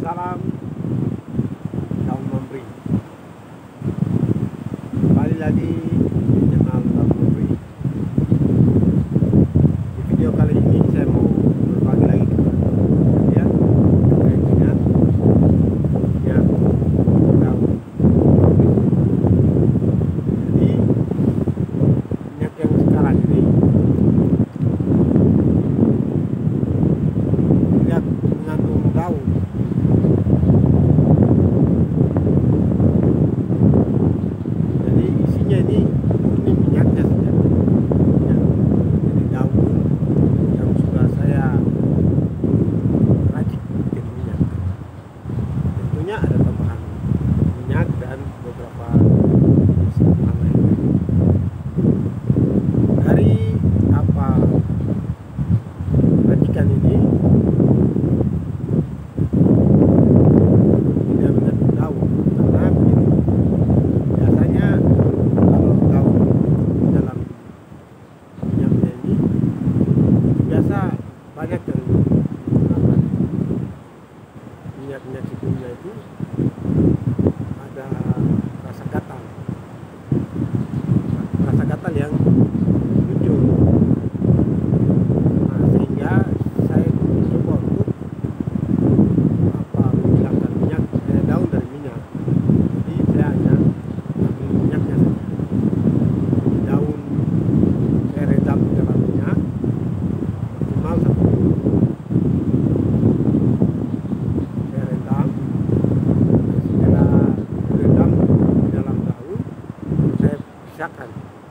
Salam daun memberi. Kembali lagi di channel daun memberi. Di video kali ini saya mau berbagi lagi kepada teman-teman sekalian terkait dengan minyak daun memberi. Jadi minyak yang sekarang ini tidak mengandung daun. Ini minyaknya saja, jadi daun yang sudah saya racik menjadi minyak. Tentunya ada tambahan minyak dan beberapa jenis tambahan lainnya. Dari racikan ini tidak mengandung daun, karena begini, biasanya banyak yang menggunakan minyak sebelumnya itu ada rasa gatal yang muncul. Nah, sehingga saya mencoba untuk menghilangkan daun dari minyak. Jadi saya hanya ambil minyaknya saja. Jadi daun saya redam di dalam minyak maksimal 1 minggu. Saya rendam, setelah rendam di dalam daun, saya pisahkan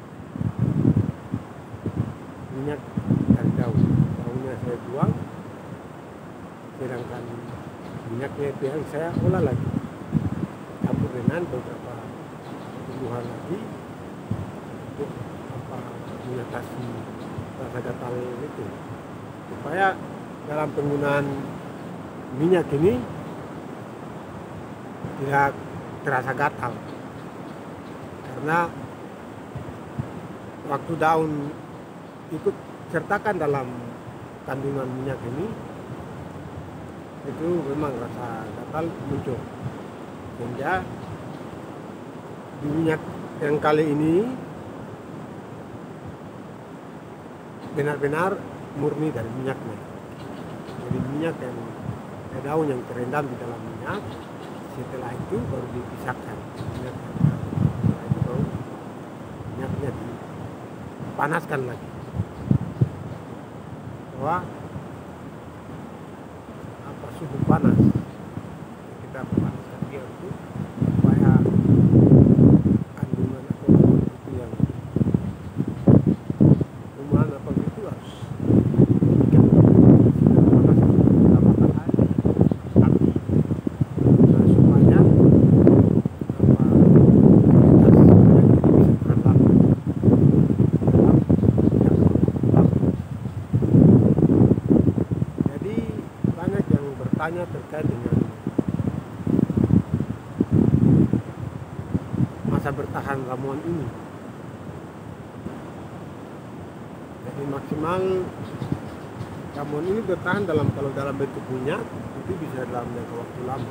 minyak dari daun. Daunnya saya buang, sedangkan minyaknya itu yang saya olah lagi, campur dengan beberapa tumbuhan lagi untuk mengatasi rasa gatal itu, supaya dalam penggunaan minyak ini tidak terasa gatal. Karena waktu daun ikut sertakan dalam kandungan minyak ini, itu memang rasa gatal muncul. Sehingga di minyak yang kali ini benar-benar murni dari minyaknya. Jadi minyak yang daun yang terendam di dalam minyak, setelah itu baru dipisahkan minyak. Setelah itu baru minyaknya dipanaskan lagi, bahwa suhu panas kita panaskan dia untuk supaya kandungan atau itu yang kuman apa gitu harus tanya terkait dengan masa bertahan ramuan ini. Jadi maksimal ramuan ini bertahan kalau dalam bentuk minyak itu bisa dalam jangka waktu lama,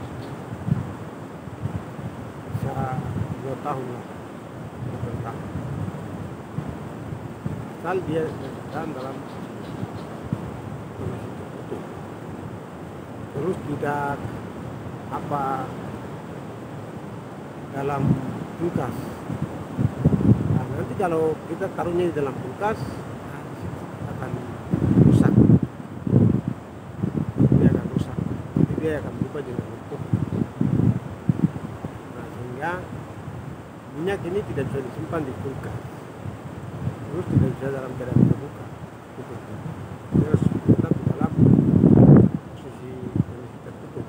bisa 2 tahun lah bertahan, asal dia bertahan dalam kondisi tertutup. Terus tidak dalam kulkas. Nah, nanti kalau kita taruhnya di dalam kulkas akan rusak. Dia akan rusak. Jadi dia akan berubah jadi lentur. Nah, sehingga minyak ini tidak bisa disimpan di kulkas. Terus tidak bisa dalam keadaan terbuka. Dia harus tetap di dalam posisi tertutup.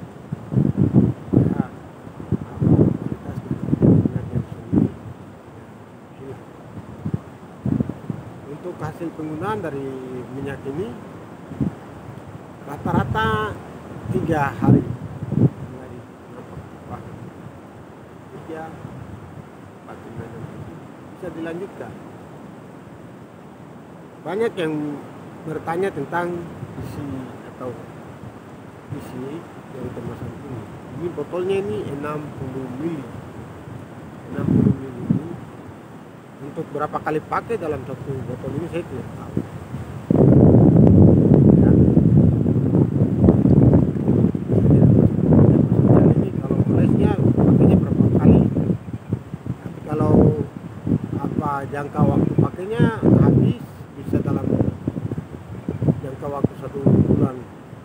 Untuk hasil penggunaan dari minyak ini rata-rata 3 hari dari 3 bisa dilanjutkan. Banyak yang bertanya tentang isi atau isi dari kemasan ini. Ini botolnya ini 60 mili. 60 mili ini untuk berapa kali pakai dalam satu botol ini saya tidak tahu. Ya. Ini kalau olesnya pakainya berapa kali. Tapi kalau jangka waktu pakainya habis bisa dalam jangka waktu 1 bulan.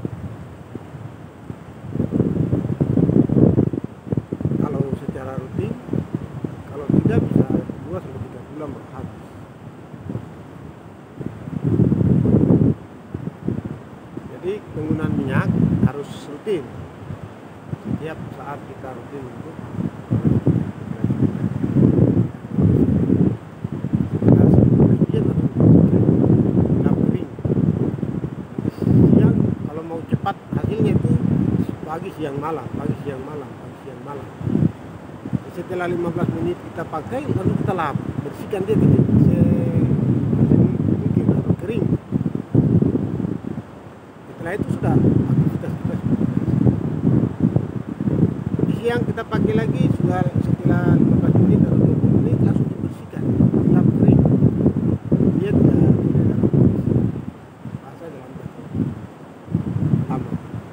Kalau secara rutin, kalau tidak bisa 2 sampai 3 bulan baru habis. Jadi penggunaan minyak harus rutin. Setiap saat kita rutin untuk cepat hasilnya itu pagi siang malam. Setelah 15 menit kita pakai lalu kita lap, bersihkan dia gitu mungkin atau kering. Setelah itu sudah aktivitas kita di siang kita pakai lagi sudah setelah 15 menit atau 20 menit langsung dibersihkan, lap kering. Dia tidak dalam kondisi basah dalam lama.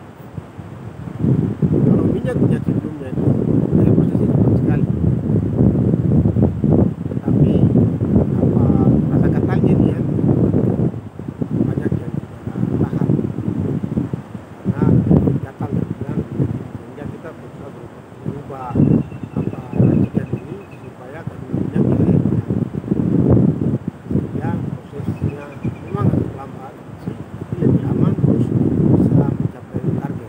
Kalau minyak sebelumnya itu prosesnya cepat sekali, tapi rasa katalnya ini yang banyak yang tidak tahan karena katal dan sehingga kita berusaha berubah racikan ini supaya kandungan minyaknya sehingga prosesnya memang agak lambat sih, tapi lebih aman terus bisa mencapai target.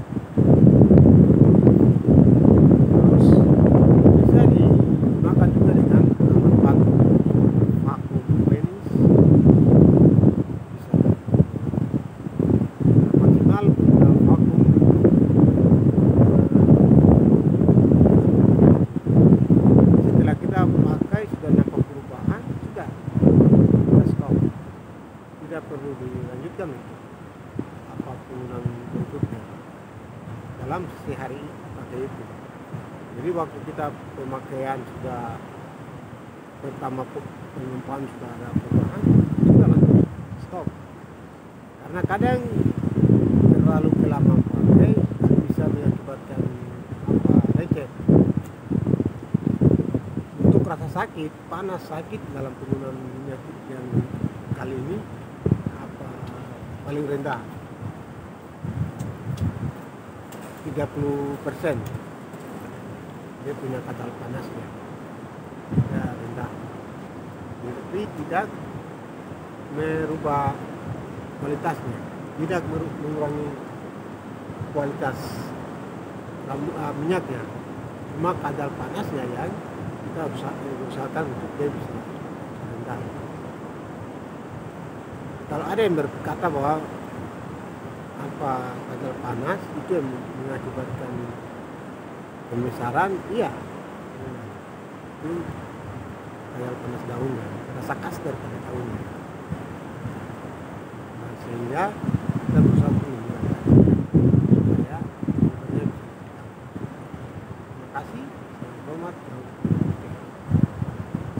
Terus bisa digunakan juga dengan alat vakum penis, bisa maksimal dalam vakum. Setelah kita memakai sudah nampak perubahan, sudah kita stop, tidak perlu dilanjutkan untuk apapun berikutnya dalam sehari pakai itu. Jadi waktu kita pemakaian sudah pertama penumpang sudah ada perubahan, sudah langsung stop. Karena kadang terlalu lama pakai bisa mengakibatkan lecet. Untuk rasa sakit, panas sakit dalam penggunaan minyak yang kali ini paling rendah 30%. Dia punya kadar panasnya ya rendah, tapi tidak merubah kualitasnya, tidak mengurangi kualitas minyaknya, cuma kadar panasnya yang kita usahakan untuk dia bisa rendah. Kalau ada yang berkata bahwa kadar panas itu yang mengakibatkan pembesaran, iya, itu kadar panas daunnya, rasa khas daripada daunnya. Nah, sehingga kita berusaha